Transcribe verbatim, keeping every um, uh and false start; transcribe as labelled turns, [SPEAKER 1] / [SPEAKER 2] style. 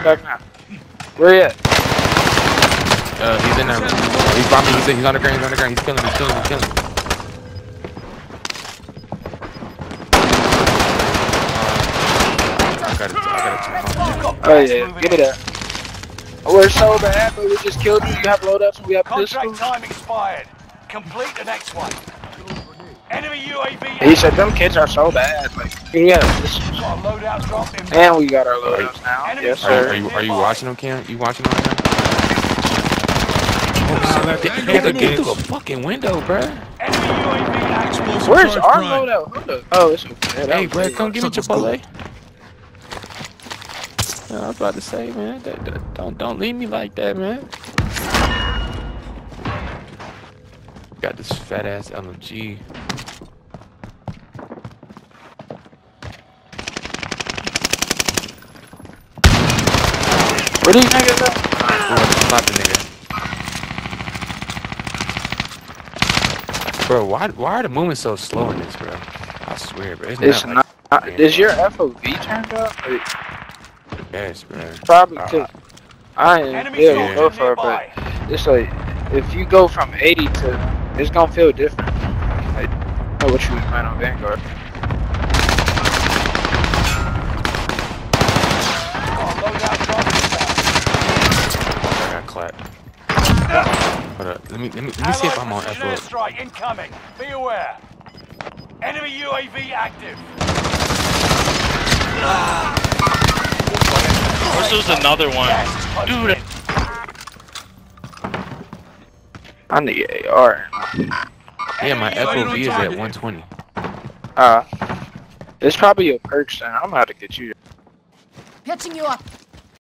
[SPEAKER 1] back now. Where you at?
[SPEAKER 2] Uh, he's in there. He's by me. He's, he's on the ground. He's on the ground. He's killing me. He's killing me. He's killing me. Uh, I got it. I got it.
[SPEAKER 1] Oh yeah, give me that. We're so bad, but we just killed you. You have loadouts and we have
[SPEAKER 3] Contract
[SPEAKER 1] pistols.
[SPEAKER 3] time expired. Complete the next one. Enemy U A V.
[SPEAKER 1] He said them kids are so bad. Like, we have pistols.
[SPEAKER 3] Got a loadout drop in.
[SPEAKER 1] And we got our loadouts now.
[SPEAKER 3] Enemy
[SPEAKER 1] Yes,
[SPEAKER 2] Are you,
[SPEAKER 1] sir.
[SPEAKER 2] are you are you watching them, Cam? You watching them right now? Oh, shit. They, they could get through a fucking window, bruh.
[SPEAKER 3] Enemy U A V active.
[SPEAKER 1] Where's our loadout? Hold up. Oh, it's okay.
[SPEAKER 2] Hey, bro, come give me Chipotle. Man, I was about to say, man, that, that, don't don't leave me like that, man. Got this fat ass L M G.
[SPEAKER 1] Where these niggas at?
[SPEAKER 2] Not the nigga. Bro, why why are the movements so slow in this, bro? I swear, bro. It's,
[SPEAKER 1] It's
[SPEAKER 2] not.
[SPEAKER 1] not.
[SPEAKER 2] Like,
[SPEAKER 1] Is your F O V turned up? Like,
[SPEAKER 2] yes, bro.
[SPEAKER 1] probably
[SPEAKER 2] Uh,
[SPEAKER 1] cause I ain't
[SPEAKER 3] Enemy
[SPEAKER 1] be able to go
[SPEAKER 3] soldier
[SPEAKER 1] for it, but
[SPEAKER 3] nearby.
[SPEAKER 1] it's like if you go from eighty to, it's gonna feel different. Like, I know what you was playing on Vanguard.
[SPEAKER 3] Got a loadout drop
[SPEAKER 2] I got clapped. Hold up. Let me let me let me see if I'm on F O.
[SPEAKER 3] Strike incoming. Be aware. Enemy U A V active.
[SPEAKER 4] This was another one. Dude.
[SPEAKER 1] I need A R.
[SPEAKER 2] Yeah, my F O V is at one twenty.
[SPEAKER 1] Uh, it's probably your perks, then. I'm gonna have to get you.
[SPEAKER 5] Catching you up.